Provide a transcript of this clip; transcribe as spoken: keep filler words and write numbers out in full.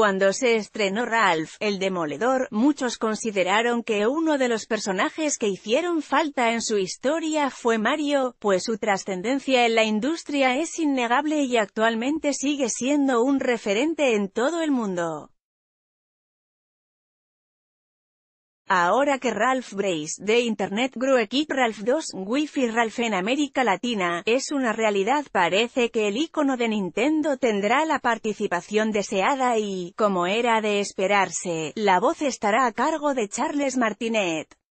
Cuando se estrenó Ralph, el Demoledor, muchos consideraron que uno de los personajes que hicieron falta en su historia fue Mario, pues su trascendencia en la industria es innegable y actualmente sigue siendo un referente en todo el mundo. Ahora que Ralph Brace, de Internet Grow Keep Ralph dos, Wi-Fi Ralph en América Latina, es una realidad, parece que el icono de Nintendo tendrá la participación deseada y, como era de esperarse, la voz estará a cargo de Charles Martinet.